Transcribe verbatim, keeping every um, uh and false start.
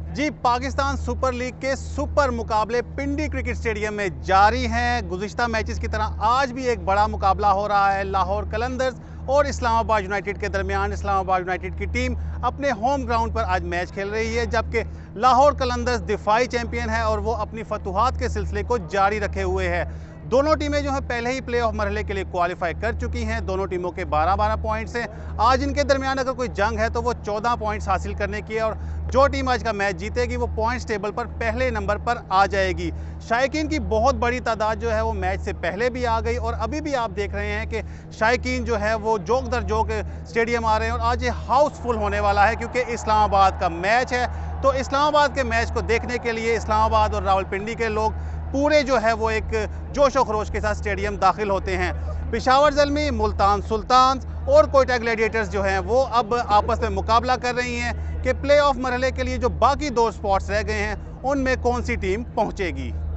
जी, Pakistan super league के super मुकाबले Pindi cricket stadium में जारी हैं। गुज़िश्ता मैचेस की तरह आज भी एक बड़ा मुकाबला हो रहा है। लाहौर कलंदर्स और इस्लामाबाद यूनाइटेड के दरमियान इस्लामाबाद यूनाइटेड की टीम अपने होम ग्राउंड पर आज मैच खेल रही है, जबकि लाहौर कलंदर्स दिफाई चैंपियन है और वो अपनी फतूहात के सिलसिले को जारी रखे हुए है। दोनों टीमें जो है पहले ही प्ले ऑफ मरहले के लिए क्वालिफाई कर चुकी हैं। दोनों टीमों के बारह बारह पॉइंट्स हैं। आज इनके दरमियान अगर कोई जंग है तो वो चौदह पॉइंट्स हासिल करने की है और जो टीम आज का मैच जीतेगी वो पॉइंट्स टेबल पर पहले नंबर पर आ जाएगी। शायकीन की बहुत बड़ी तादाद जो है वो मैच से पहले भी आ गई और अभी भी आप देख रहे हैं कि शायकीन जो है वो जोक दर जोक स्टेडियम आ रहे हैं और आज ये हाउसफुल होने वाला है क्योंकि इस्लामाबाद का मैच है। तो इस्लामाबाद के मैच को देखने के लिए इस्लामाबाद और रावलपिंडी के लोग पूरे जो है वो एक जोश व खरोश के साथ स्टेडियम दाखिल होते हैं। पेशावर ज़ल्मी, मुल्तान सुल्तान्स और कोयटा ग्लैडिएटर्स जो हैं वो अब आपस में मुकाबला कर रही हैं कि प्ले ऑफ मरहले के लिए जो बाकी दो स्पॉट्स रह गए हैं उनमें कौन सी टीम पहुंचेगी।